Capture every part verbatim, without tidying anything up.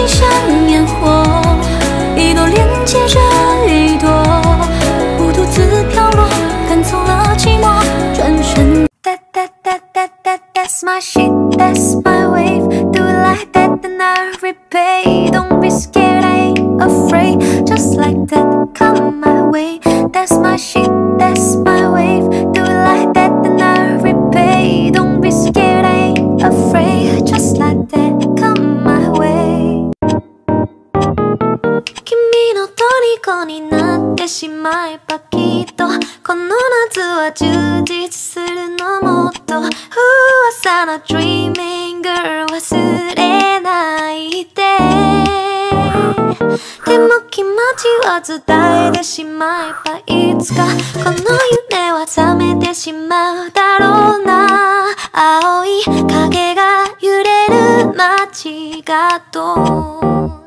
像烟火，一朵连接着一朵，我独自飘落，看透了寂寞，转身。That that that that that that's my shit, that's my wave. Do it like that, then I repay. Don't be scared, I ain't afraid. Just like that, come my way. That's my shit, that's my wave. Do it like that, then I repay. Don't be scared, I ain't afraid. Just like that, come my way. 君の虜になってしまえばきっとこの夏は充実するのもっと噂の Dreaming Girl 忘れないででも気持ちを伝えてしまえばいつかこの夢は覚めてしまうだろうな青い影が揺れる街角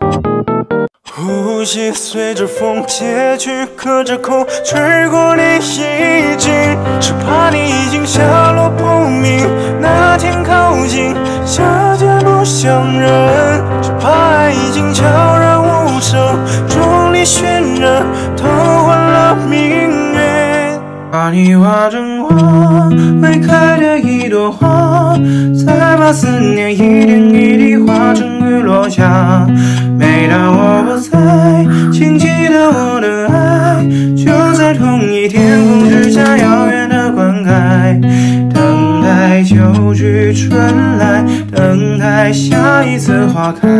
呼吸随着风借去，隔着空吹过你衣襟，只怕你已经下落不明。那天靠近，相见不相认，只怕爱已经悄然无声，重力渲染，偷换了命运。把你化成花，未开的一朵花，再把思念一点一滴化成雨落下。每当我不在，请记得我的爱，就在同一天空之下，遥远的灌溉，等待秋去春来，等待下一次花开，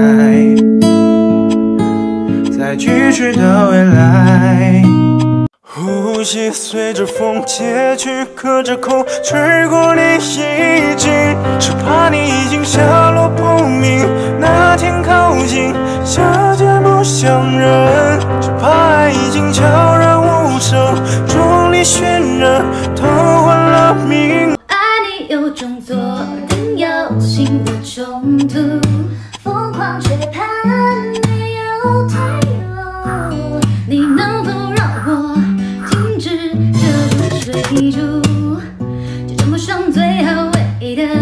在咫尺的未来。呼吸随着风借去，隔着空吹过你衣襟，只怕你已经下落不明。那天靠近，相见不相认，只怕爱已经悄然无声，重力渲染，偷换了命。 爱你有种做人有心无中途，疯狂却怕没有退路。你能否让我？追逐，就这么上最后尾的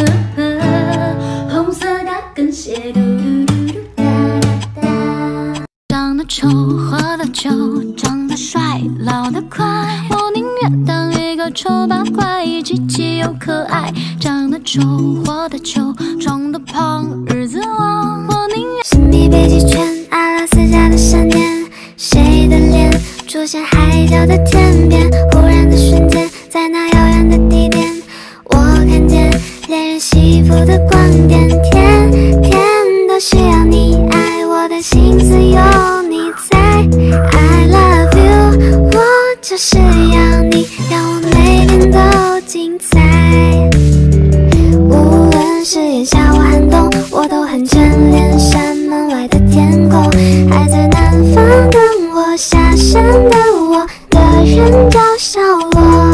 红色高跟鞋，嘟嘟嘟嘟哒哒哒。长得丑，活得久，长得帅，老得快。我宁愿当一个丑八怪，积极又可爱。长得丑，活得久，长得胖，日子旺。我宁愿神秘北极圈，阿拉斯加的闪电，谁的脸出现海角的天边？忽然的瞬间。在那遥远的地点，我看见恋人幸福的光点，天天都需要你爱，我的心思有你在。I love you， 我就是要你，让我每天都精彩。无论是炎夏或寒冬，我都很眷恋山门外的天空。还在南方等我下山的我的人叫小罗。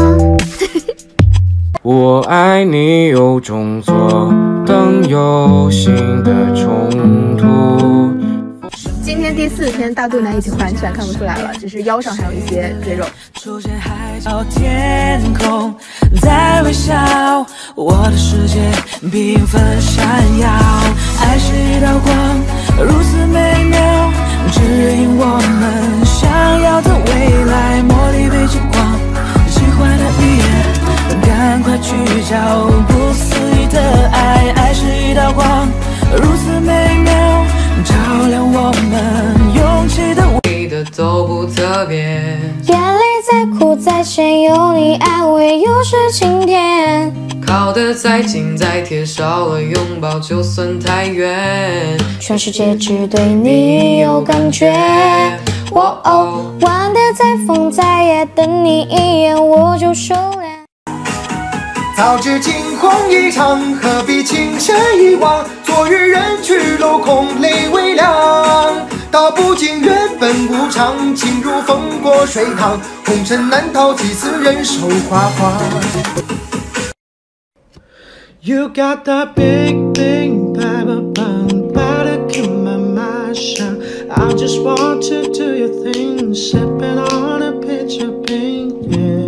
我爱你有种左等右心的冲突。 今天第四天，大肚腩已经完全看不出来了，只是腰上还有一些赘肉。 出现海角天空在微笑，我的世界缤纷闪耀。爱是一道光，如此美妙，指引我们想要的未来。茉莉被极光，喜欢的语言，赶快去找不思议的爱。爱是一道光，如此美妙，照亮我们勇气的你的都不特别。 眼泪再苦再咸，有你安慰又是晴天。 靠得再近再贴，少了拥抱就算太远。 全世界只对你有感觉。哦哦，玩得再疯再野，等你一眼我就收敛。 早知惊鸿一场，何必情深一往？昨日人去楼空，泪微凉。道不尽缘分无常，情如风过水淌，红尘难逃，几次人手花花。You got that big big power, better keep my mouth shut. I just want to do your thing, sipping on a pitch of pink, yeah.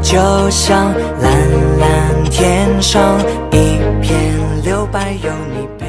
就像蓝蓝天上一片留白，有你陪。